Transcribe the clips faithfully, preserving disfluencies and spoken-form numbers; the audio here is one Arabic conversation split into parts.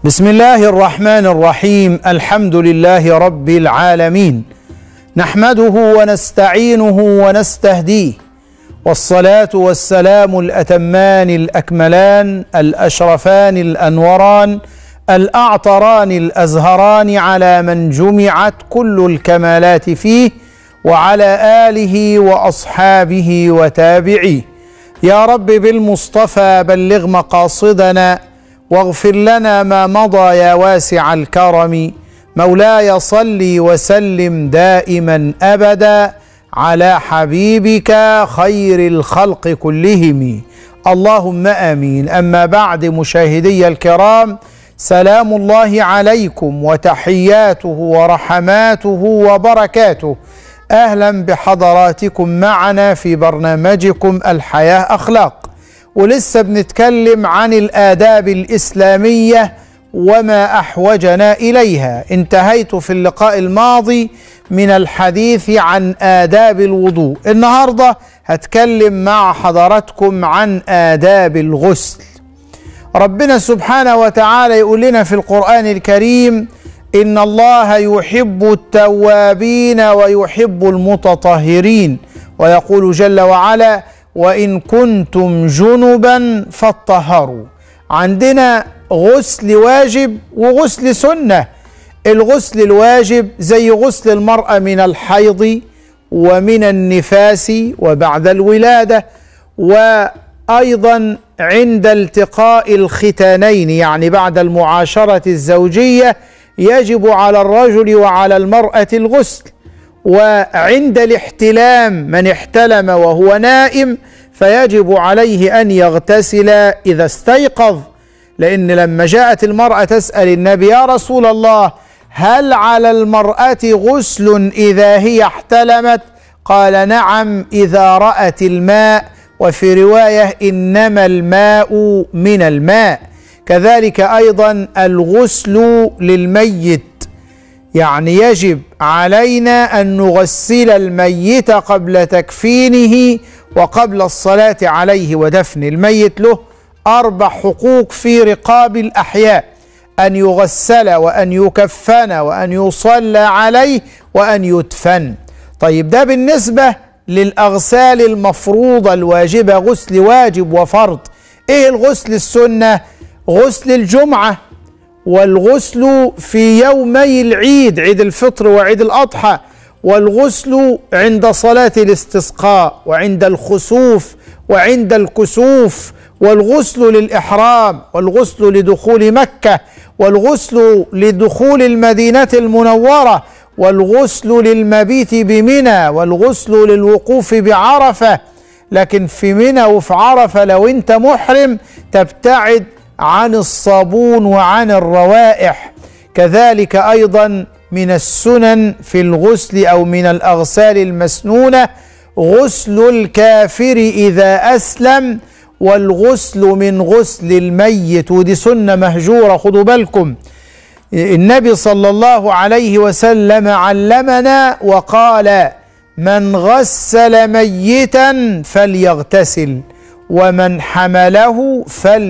بسم الله الرحمن الرحيم. الحمد لله رب العالمين، نحمده ونستعينه ونستهديه، والصلاة والسلام الأتمان الأكملان الأشرفان الأنوران الأعطران الأزهران على من جمعت كل الكمالات فيه، وعلى آله وأصحابه وتابعيه. يا رب بالمصطفى بلغ مقاصدنا واغفر لنا ما مضى يا واسع الكرم. مولاي صل وسلم دائما أبدا على حبيبك خير الخلق كلهم، اللهم آمين. أما بعد، مشاهدي الكرام، سلام الله عليكم وتحياته ورحماته وبركاته. أهلا بحضراتكم معنا في برنامجكم الحياة أخلاق، ولسه بنتكلم عن الآداب الإسلامية وما أحوجنا إليها. انتهيت في اللقاء الماضي من الحديث عن آداب الوضوء. النهاردة هتكلم مع حضراتكم عن آداب الغسل. ربنا سبحانه وتعالى يقول لنا في القرآن الكريم: إن الله يحب التوابين ويحب المتطهرين، ويقول جل وعلا: وإن كنتم جنبا فاطهروا. عندنا غسل واجب وغسل سنة. الغسل الواجب زي غسل المرأة من الحيض ومن النفاس وبعد الولادة، وأيضا عند التقاء الختانين، يعني بعد المعاشرة الزوجية يجب على الرجل وعلى المرأة الغسل. وعند الاحتلام، من احتلم وهو نائم فيجب عليه أن يغتسل إذا استيقظ، لأن لما جاءت المرأة تسأل النبي: يا رسول الله، هل على المرأة غسل إذا هي احتلمت؟ قال: نعم، إذا رأت الماء، وفي رواية: إنما الماء من الماء. كذلك أيضا الغسل للميت، يعني يجب علينا أن نغسل الميت قبل تكفينه وقبل الصلاة عليه ودفن. الميت له أربع حقوق في رقاب الأحياء: أن يغسل وأن يكفن وأن يصلى عليه وأن يدفن. طيب، ده بالنسبة للأغسال المفروضة الواجبة، غسل واجب وفرض. إيه الغسل السنة؟ غسل الجمعة، والغسل في يومي العيد، عيد الفطر وعيد الأضحى، والغسل عند صلاة الاستسقاء وعند الخسوف وعند الكسوف، والغسل للإحرام، والغسل لدخول مكة، والغسل لدخول المدينة المنورة، والغسل للمبيت بمنى، والغسل للوقوف بعرفة. لكن في منى وفي عرفة لو انت محرم تبتعد عن الصابون وعن الروائح. كذلك أيضا من السنن في الغسل أو من الأغسال المسنونة غسل الكافر إذا أسلم، والغسل من غسل الميت، ودي سنة مهجورة. خدوا بالكم، النبي صلى الله عليه وسلم علمنا وقال: من غسل ميتا فليغتسل، ومن حمله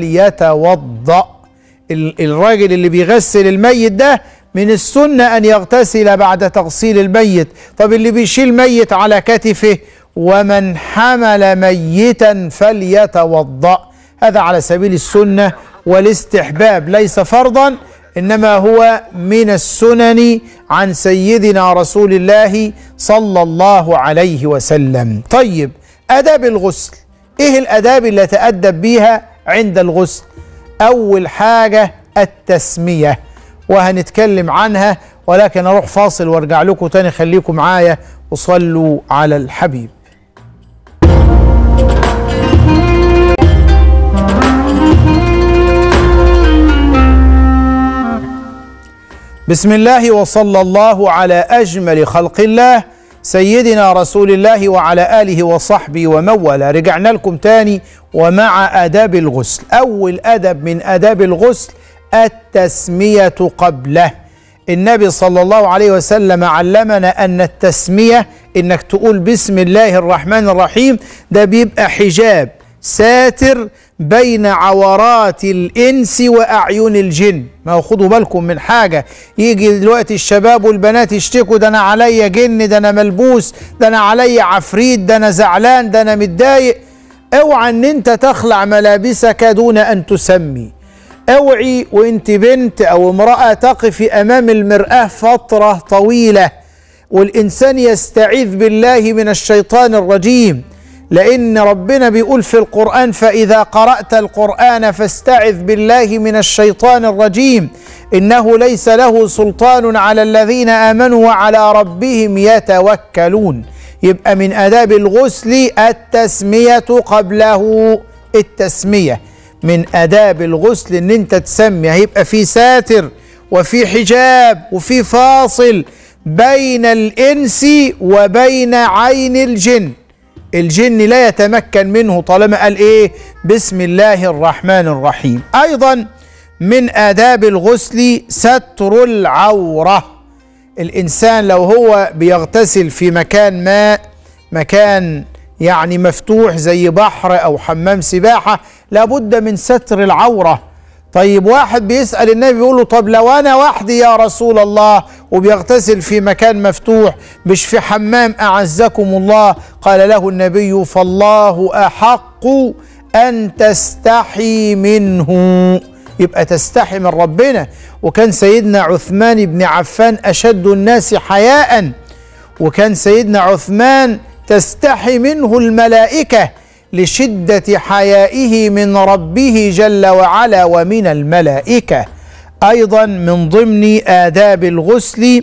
فليتوضأ. الراجل اللي بيغسل الميت ده من السنة أن يغتسل بعد تغسيل الميت. طب اللي بيشيل ميت على كتفه: ومن حمل ميتا فليتوضأ. هذا على سبيل السنة والاستحباب، ليس فرضا، إنما هو من السنن عن سيدنا رسول الله صلى الله عليه وسلم. طيب، أداب الغسل. إيه الأداب اللي تأدب بيها عند الغسل؟ أول حاجة التسمية، وهنتكلم عنها، ولكن أروح فاصل وارجع لكم تاني. خليكم معايا وصلوا على الحبيب. بسم الله وصلى الله على أجمل خلق الله سيدنا رسول الله وعلى آله وصحبه ومن والاه. رجعنا لكم تاني ومع آداب الغسل. أول أدب من آداب الغسل التسمية قبله. النبي صلى الله عليه وسلم علمنا أن التسمية، إنك تقول بسم الله الرحمن الرحيم، ده بيبقى حجاب ساتر بين عورات الإنس وأعين الجن. ما هو خدوا بالكم من حاجة، يجي دلوقتي الشباب والبنات يشتكوا ده أنا عليا جن، ده أنا ملبوس، ده أنا عليا عفريت، ده أنا زعلان، ده أنا متضايق. اوعى ان انت تخلع ملابسك دون ان تسمي. اوعي وانت بنت او امرأة تقفي امام المرآة فترة طويلة، والانسان يستعيذ بالله من الشيطان الرجيم، لان ربنا بيقول في القرآن: فاذا قرأت القرآن فاستعذ بالله من الشيطان الرجيم انه ليس له سلطان على الذين امنوا وعلى ربهم يتوكلون. يبقى من آداب الغسل التسمية قبله. التسمية من آداب الغسل ان انت تسمي، هيبقى في ساتر وفي حجاب وفي فاصل بين الإنس وبين عين الجن. الجن لا يتمكن منه طالما قال ايه؟ بسم الله الرحمن الرحيم. ايضا من آداب الغسل ستر العورة. الإنسان لو هو بيغتسل في مكان ما، مكان يعني مفتوح زي بحر أو حمام سباحة، لابد من ستر العورة. طيب واحد بيسأل النبي بيقول له: طب لو أنا وحدي يا رسول الله وبيغتسل في مكان مفتوح مش في حمام أعزكم الله، قال له النبي: فالله أحق أن تستحي منه. يبقى تستحي من ربنا. وكان سيدنا عثمان بن عفان أشد الناس حياء، وكان سيدنا عثمان تستحي منه الملائكة لشدة حيائه من ربه جل وعلا ومن الملائكة. أيضا من ضمن آداب الغسل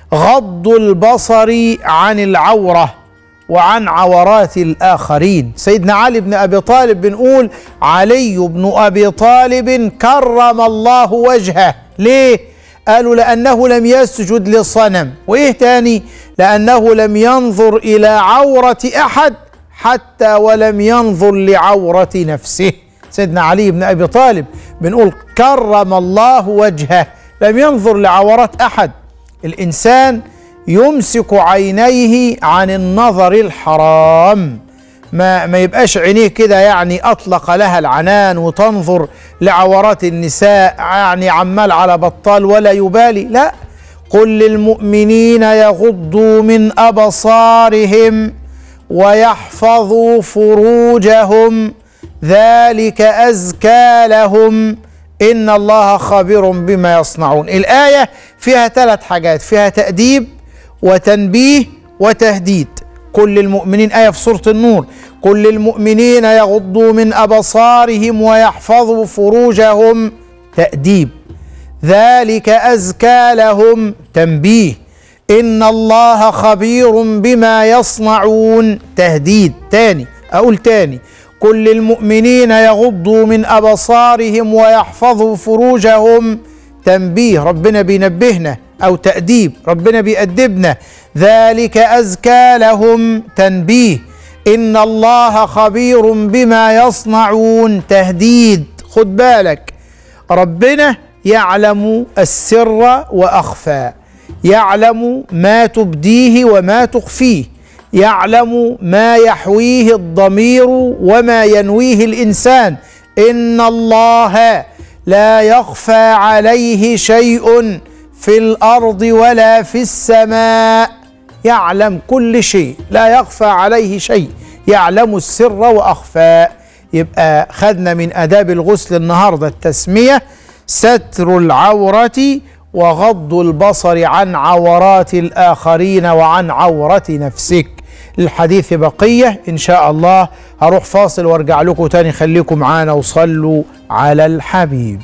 غض البصر عن العورة وعن عورات الآخرين. سيدنا علي بن أبي طالب بنقول: علي بن أبي طالب كرم الله وجهه. ليه؟ قالوا: لأنه لم يسجد لصنم. وإيه تاني؟ لأنه لم ينظر إلى عورة أحد حتى ولم ينظر لعورة نفسه. سيدنا علي بن أبي طالب بنقول كرم الله وجهه، لم ينظر لعورات أحد. الإنسان يمسك عينيه عن النظر الحرام، ما, ما يبقاش عينيه كده يعني أطلق لها العنان وتنظر لعورات النساء يعني عمال على بطال ولا يبالي. لا، قل للمؤمنين يغضوا من أبصارهم ويحفظوا فروجهم ذلك أزكى لهم إن الله خبير بما يصنعون. الآية فيها ثلاث حاجات، فيها تأديب وتنبيه وتهديد. كل المؤمنين، آية في سورة النور: كل المؤمنين يغضوا من أبصارهم ويحفظوا فروجهم، تأديب. ذلك أزكى لهم، تنبيه. إن الله خبير بما يصنعون، تهديد. تاني أقول تاني: كل المؤمنين يغضوا من أبصارهم ويحفظوا فروجهم، تنبيه، ربنا بينبهنا، أو تأديب، ربنا بيأدبنا. ذلك أزكى لهم، تنبيه. إن الله خبير بما يصنعون، تهديد. خد بالك، ربنا يعلم السر وأخفى، يعلم ما تبديه وما تخفيه، يعلم ما يحويه الضمير وما ينويه الإنسان. إن الله لا يخفى عليه شيء في الأرض ولا في السماء، يعلم كل شيء، لا يخفى عليه شيء، يعلم السر وأخفى. يبقى خدنا من آداب الغسل النهاردة التسمية، ستر العورة وغض البصر عن عورات الآخرين وعن عورة نفسك. الحديث بقية إن شاء الله. هروح فاصل وارجع لكم تاني، خليكم معانا وصلوا على الحبيب.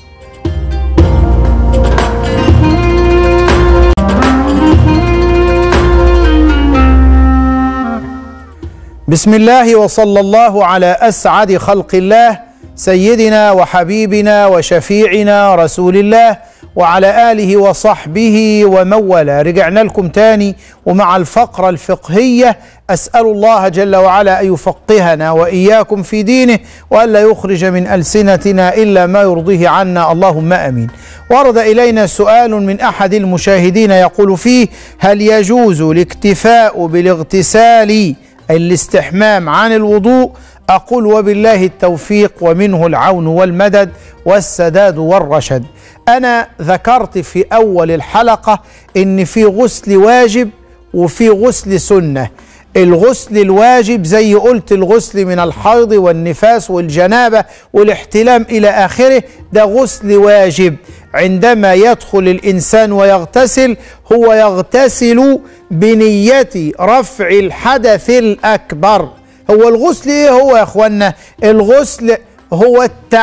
بسم الله وصلى الله على أسعد خلق الله سيدنا وحبيبنا وشفيعنا رسول الله وعلى آله وصحبه ومن والاه. رجعنا لكم تاني ومع الفقرة الفقهية. أسأل الله جل وعلا أن يفقهنا وإياكم في دينه وألا يخرج من ألسنتنا إلا ما يرضيه عنا، اللهم آمين. ورد إلينا سؤال من أحد المشاهدين يقول فيه: هل يجوز الاكتفاء بالاغتسال الاستحمام عن الوضوء أقول وبالله التوفيق ومنه العون والمدد والسداد والرشد. أنا ذكرت في أول الحلقة إن في غسل واجب وفي غسل سنة. الغسل الواجب زي قلت الغسل من الحيض والنفاس والجنابة والاحتلام إلى آخره، ده غسل واجب. عندما يدخل الإنسان ويغتسل هو يغتسل بنية رفع الحدث الأكبر. هو الغسل إيه هو يا أخوانا؟ الغسل هو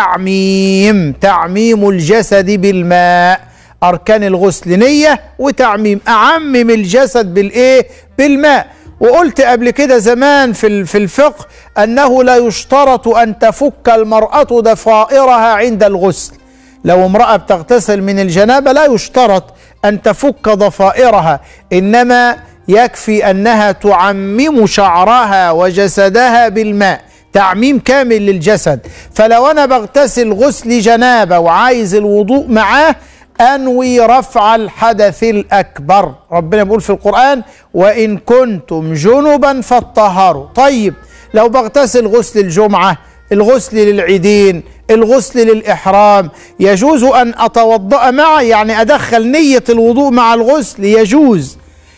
التعميم، تعميم الجسد بالماء. أركان الغسل نية وتعميم، أعمم الجسد بالإيه؟ بالماء. وقلت قبل كده زمان في في الفقه أنه لا يشترط أن تفك المرأة ضفائرها عند الغسل. لو امرأة بتغتسل من الجنابة لا يشترط أن تفك ضفائرها، إنما يكفي أنها تعمم شعرها وجسدها بالماء، تعميم كامل للجسد. فلو أنا بغتسل غسل جنابة وعايز الوضوء معاه أنوي رفع الحدث الأكبر. ربنا بيقول في القرآن وإن كنتم جنبا فاطهروا. طيب لو بغتسل غسل الجمعة، الغسل للعيدين، الغسل للإحرام، يجوز أن أتوضأ معه، يعني أدخل نية الوضوء مع الغسل يجوز،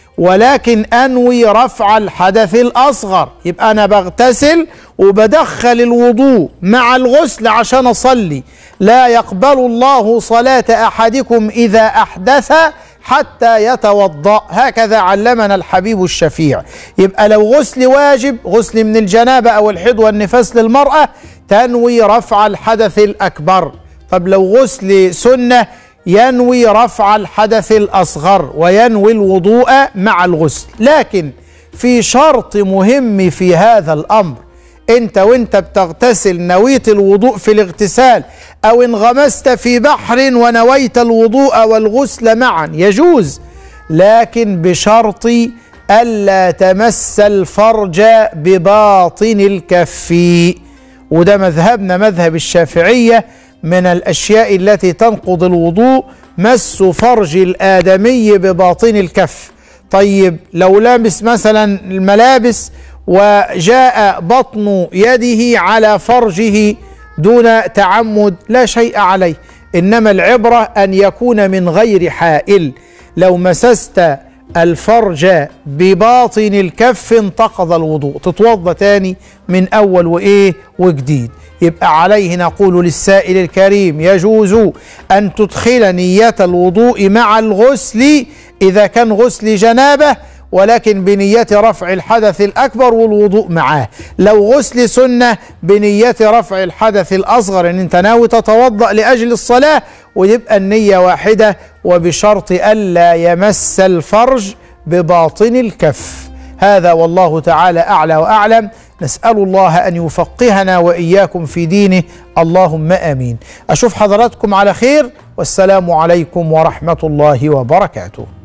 ولكن أنوي رفع الحدث الأصغر. يبقى أنا بغتسل وبدخل الوضوء مع الغسل عشان أصلي. لا يقبل الله صلاة أحدكم إذا أحدث حتى يتوضأ، هكذا علمنا الحبيب الشفيع. يبقى لو غسل واجب، غسل من الجنابة أو الحيض والنفاس للمرأة، تنوي رفع الحدث الأكبر. طب لو غسل سنة ينوي رفع الحدث الأصغر وينوي الوضوء مع الغسل. لكن في شرط مهم في هذا الأمر، انت وانت بتغتسل نويت الوضوء في الاغتسال او انغمست في بحر ونويت الوضوء والغسل معا يجوز، لكن بشرط ألا تمس الفرج بباطن الكف. وده مذهبنا مذهب الشافعية، من الأشياء التي تنقض الوضوء مس فرج الآدمي بباطن الكف. طيب لو لابس مثلا الملابس وجاء بطن يده على فرجه دون تعمد لا شيء عليه، إنما العبرة أن يكون من غير حائل. لو مسست الفرج بباطن الكف انتقض الوضوء، تتوضأ تاني من أول وإيه وجديد. يبقى عليه نقول للسائل الكريم يجوز أن تدخل نية الوضوء مع الغسل إذا كان غسل جنابة، ولكن بنية رفع الحدث الأكبر والوضوء معاه. لو غسل سنة بنية رفع الحدث الأصغر، إن أنت ناوي تتوضأ لأجل الصلاة ويبقى النية واحدة، وبشرط ألا يمس الفرج بباطن الكف. هذا والله تعالى أعلى وأعلم. نسأل الله أن يفقهنا وإياكم في دينه، اللهم آمين. أشوف حضراتكم على خير، والسلام عليكم ورحمة الله وبركاته.